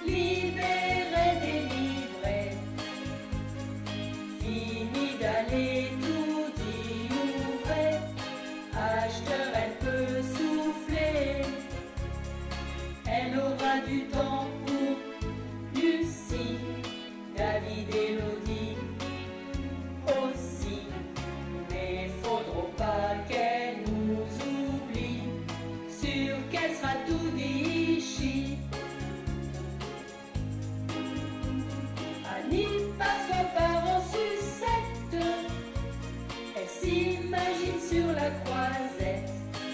libérée, délivrée. Fini d'aller tout dit ouvré, acheteur elle peut souffler. Elle aura du temps pour Lucie, David et Elodie aussi. Mais faudra pas qu'elle nous oublie, sûr qu'elle sera tout dichi. Annie parfois part en sucette, elle s'imagine sur la croisette,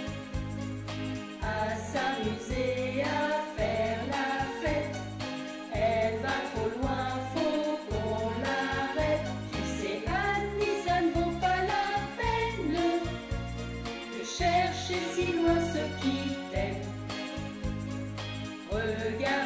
à s'amuser, à faire la fête. Elle va trop loin, faut qu'on l'arrête. Tu sais Annie, ça ne vaut pas la peine de chercher si loin ceux qui t'aiment. Regarde